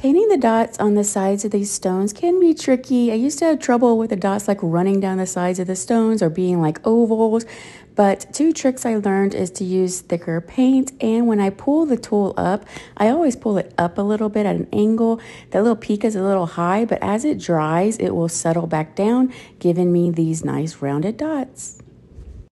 Painting the dots on the sides of these stones can be tricky. I used to have trouble with the dots like running down the sides of the stones or being like ovals. But two tricks I learned is to use thicker paint, and when I pull the tool up, I always pull it up a little bit at an angle. That little peak is a little high, but as it dries, it will settle back down, giving me these nice rounded dots.